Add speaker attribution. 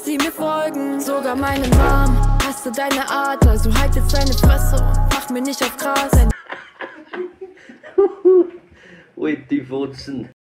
Speaker 1: sie mir folgen, sogar meine Mom hasste deine Art, also halt jetzt deine Fresse und mach mir nicht auf Gras.
Speaker 2: Ui, die Wurzeln.